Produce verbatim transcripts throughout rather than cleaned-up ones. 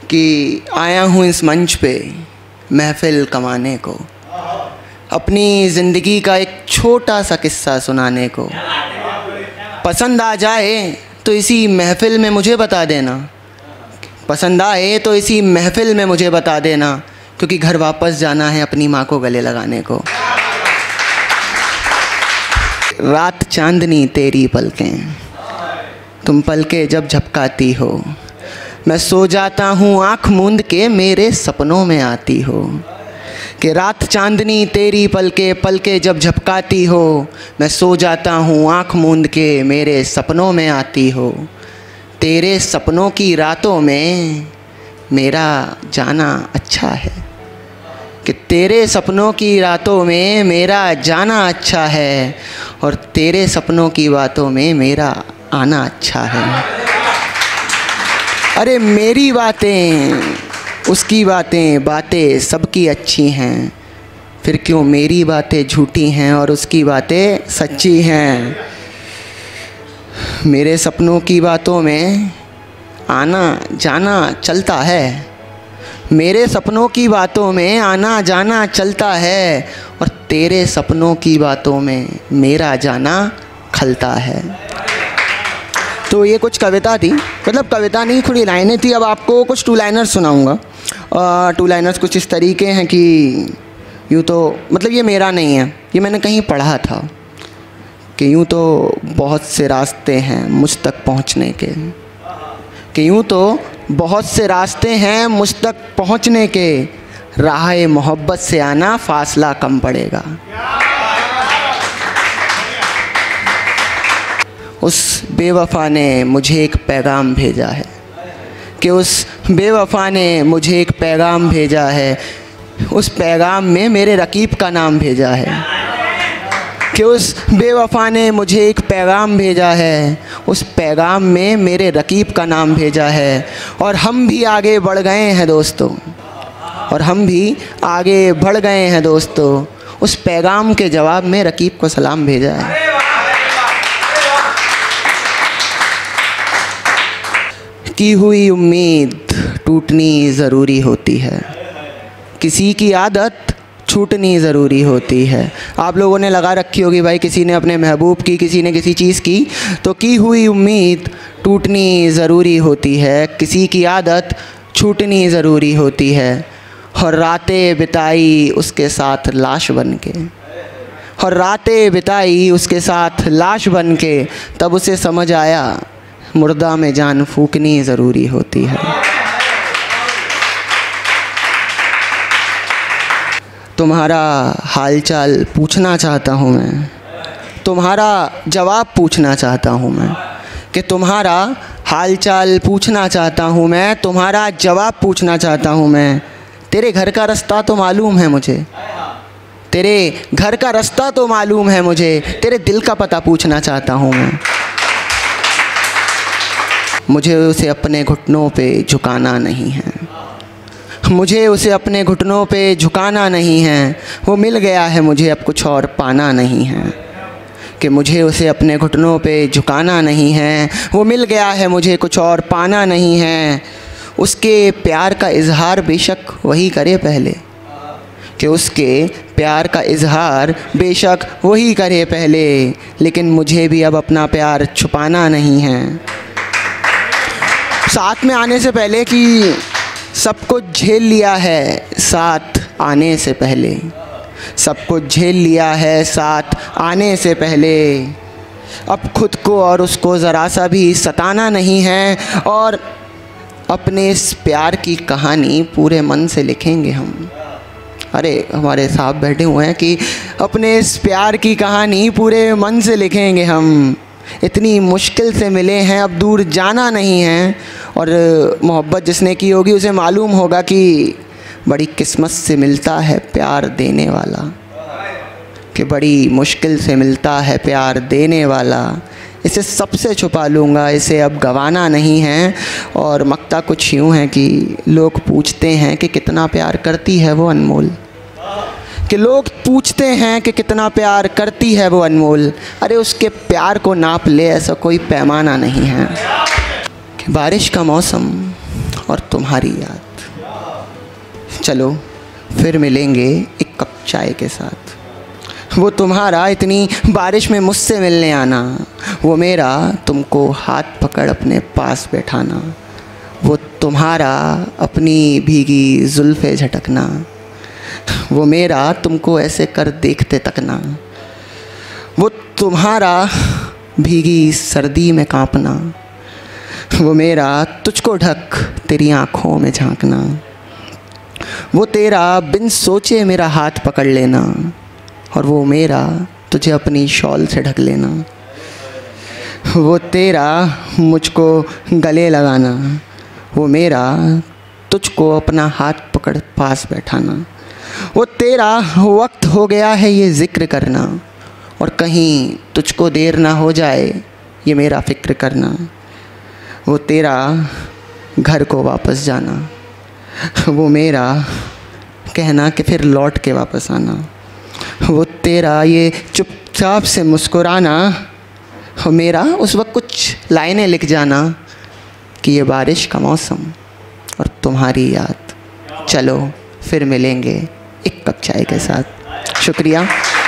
कि आया हूँ इस मंच पे महफ़िल कमाने को, अपनी ज़िंदगी का एक छोटा सा किस्सा सुनाने को। पसंद आ जाए तो इसी महफ़िल में मुझे बता देना, पसंद आए तो इसी महफ़िल में मुझे बता देना, क्योंकि घर वापस जाना है अपनी माँ को गले लगाने को। रात चांदनी तेरी पलकें, तुम पलके जब झपकाती हो, मैं सो जाता हूँ आँख मूंद के, मेरे सपनों में आती हो। कि रात चांदनी तेरी पलके पलके जब झपकाती हो, मैं सो जाता हूँ आँख मूंद के, मेरे सपनों में आती हो। तेरे सपनों की रातों में मेरा जाना अच्छा है, कि तेरे सपनों की रातों में मेरा जाना अच्छा है, और तेरे सपनों की बातों में मेरा आना अच्छा है। अरे मेरी बातें उसकी बातें बातें सबकी अच्छी हैं, फिर क्यों मेरी बातें झूठी हैं और उसकी बातें सच्ची हैं। मेरे सपनों की बातों में आना जाना चलता है, मेरे सपनों की बातों में आना जाना चलता है, और तेरे सपनों की बातों में मेरा जाना खलता है। तो ये कुछ कविता थी, मतलब कविता नहीं, थोड़ी लाइनें थी। अब आपको कुछ टू लाइनर्स सुनाऊंगा। टू लाइनर्स कुछ इस तरीके हैं कि यूँ तो मतलब ये मेरा नहीं है, ये मैंने कहीं पढ़ा था कि यूँ तो बहुत से रास्ते हैं मुझ तक पहुँचने के, कि यूँ तो बहुत से रास्ते हैं मुझ तक पहुँचने के, राह मोहब्बत से आना फासला कम पड़ेगा। उस बेवफ़ा ने मुझे एक पैगाम भेजा है, कि उस बेवफ़ा ने मुझे एक पैगाम भेजा है, उस पैगाम में मेरे रकीब का नाम भेजा है। कि उस बेवफ़ा ने मुझे एक पैगाम भेजा है, उस पैगाम में मेरे रकीब का नाम भेजा है। और हम भी आगे बढ़ गए हैं दोस्तों, और हम भी आगे बढ़ गए हैं दोस्तों, उस पैगाम के जवाब में रकीब को सलाम भेजा है। की हुई उम्मीद टूटनी ज़रूरी होती है, किसी की आदत छूटनी ज़रूरी होती है। आप लोगों ने लगा रखी होगी भाई, किसी ने अपने महबूब की, किसी ने किसी चीज़ की, तो की हुई उम्मीद टूटनी ज़रूरी होती है, किसी की आदत छूटनी ज़रूरी होती है। और रातें बिताई उसके साथ लाश बन के, और रातें बिताई उसके साथ लाश बन के, तब उसे समझ आया मुर्दा में जान फूकनी ज़रूरी होती है। तुम्हारा हालचाल पूछना चाहता हूँ मैं, तुम्हारा जवाब पूछना चाहता हूँ मैं, कि तुम्हारा हालचाल पूछना चाहता हूँ मैं, तुम्हारा जवाब पूछना चाहता हूँ मैं। तेरे घर का रास्ता तो मालूम है मुझे, तेरे घर का रास्ता तो मालूम है मुझे, तेरे दिल का पता पूछना चाहता हूँ मैं। मुझे उसे अपने घुटनों पे झुकाना नहीं है, मुझे उसे अपने घुटनों पे झुकाना नहीं है, वो मिल गया है मुझे अब कुछ और पाना नहीं है। कि मुझे उसे अपने घुटनों पे झुकाना नहीं है, वो मिल गया है मुझे कुछ और पाना नहीं है। उसके प्यार का इजहार बेशक वही करे पहले, कि उसके प्यार का इजहार बेशक वही करे पहले, लेकिन मुझे भी अब अपना प्यार छुपाना नहीं है। साथ में आने से पहले कि सब कुछ झेल लिया है साथ आने से पहले, सब कुछ झेल लिया है साथ आने से पहले, अब खुद को और उसको ज़रा सा भी सताना नहीं है, और अपने इस प्यार की कहानी पूरे मन से लिखेंगे हम। अरे हमारे साहब बैठे हुए हैं कि अपने इस प्यार की कहानी पूरे मन से लिखेंगे हम। इतनी मुश्किल से मिले हैं, अब दूर जाना नहीं है, और मोहब्बत जिसने की होगी उसे मालूम होगा कि बड़ी किस्मत से मिलता है प्यार देने वाला, कि बड़ी मुश्किल से मिलता है प्यार देने वाला। इसे सबसे छुपा लूँगा, इसे अब गंवाना नहीं है। और मक्ता कुछ यूँ है कि लोग पूछते हैं कि कितना प्यार करती है वो अनमोल, कि लोग पूछते हैं कि कितना प्यार करती है वो अनमोल। अरे उसके प्यार को नाप ले, ऐसा कोई पैमाना नहीं है। कि बारिश का मौसम और तुम्हारी याद। चलो फिर मिलेंगे एक कप चाय के साथ। वो तुम्हारा इतनी बारिश में मुझसे मिलने आना, वो मेरा तुमको हाथ पकड़ अपने पास बैठाना, वो तुम्हारा अपनी भीगी जुल्फ़े झटकना, वो मेरा तुमको ऐसे कर देखते तकना, वो तुम्हारा भीगी सर्दी में कांपना, वो मेरा तुझको ढक तेरी आँखों में झांकना, वो तेरा बिन सोचे मेरा हाथ पकड़ लेना, और वो मेरा तुझे अपनी शॉल से ढक लेना, वो तेरा मुझको गले लगाना, वो मेरा तुझको अपना हाथ पकड़ पास बैठाना, वो तेरा वक्त हो गया है ये ज़िक्र करना, और कहीं तुझको देर ना हो जाए ये मेरा फ़िक्र करना, वो तेरा घर को वापस जाना, वो मेरा कहना कि फिर लौट के वापस आना, वो तेरा ये चुपचाप से मुस्कुराना, वो मेरा उस वक्त कुछ लाइनें लिख जाना कि ये बारिश का मौसम और तुम्हारी याद। चलो फिर मिलेंगे एक कप चाय के साथ। शुक्रिया।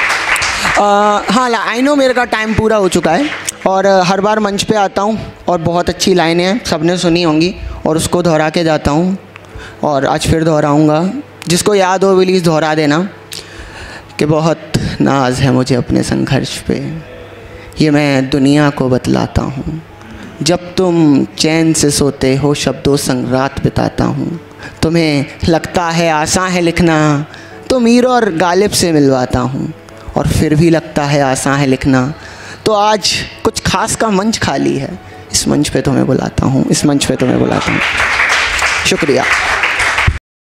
आ, हाँ, आई नो मेरे का टाइम पूरा हो चुका है और हर बार मंच पे आता हूँ और बहुत अच्छी लाइनें हैं, सबने सुनी होंगी और उसको दोहरा के जाता हूँ और आज फिर दोहराऊँगा। जिसको याद हो प्लीज़ दोहरा देना कि बहुत नाज है मुझे अपने संघर्ष पे, ये मैं दुनिया को बतलाता हूँ। जब तुम चैन से सोते हो शब्दों संग रात बिताता हूँ, तुम्हें लगता है आसान है लिखना तो मीर और गालिब से मिलवाता हूँ, और फिर भी लगता है आसान है लिखना तो आज कुछ खास का मंच खाली है, इस मंच पे तुम्हें बुलाता हूँ, इस मंच पे तुम्हें बुलाता हूँ। शुक्रिया।